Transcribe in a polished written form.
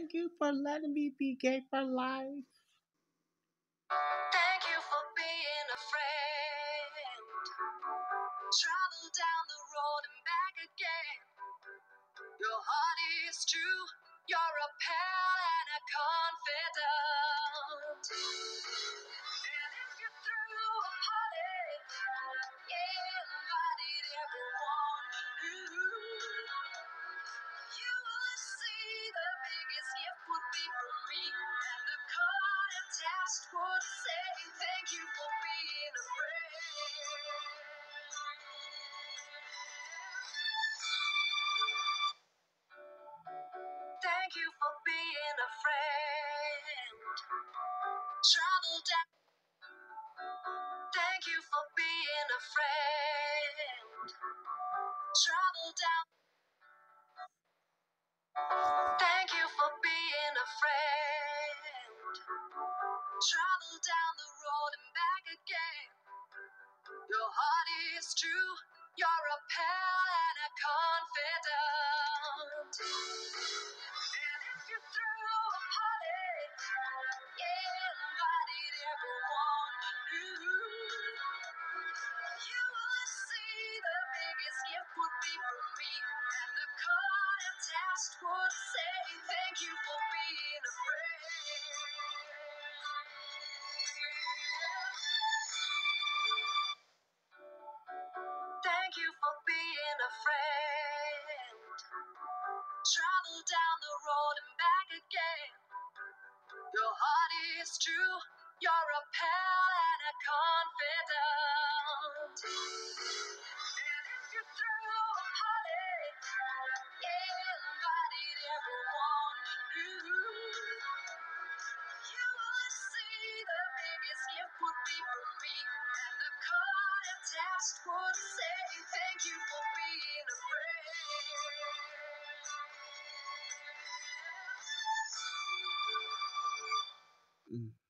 Thank you for letting me be gay for life. Thank you for being a friend. Travel down the road and back again. Your heart is true. You're a pal and a confidant. And if you threw a party, invited everyone you knew, you would see the biggest gift would be from me, and the card attached would say, thank you for being a friend. Thank you for being a friend. Travel down. Thank you for being a friend. Travel down. Thank you for being a friend. Travel down the road and back again. Your heart is true. You're a pal and a confidant. And if you threw a party, invited everyone you knew, you would see the biggest gift would be from me, and the card attached would say, thank you for being a friend. Thank you for being a friend. Travel down the road and back again. Your heart is true. You're a pal and a confidant. And if you threw a party, invited everyone you knew, you would see the biggest gift would be from me, and the card attached would say, thank you for being a friend.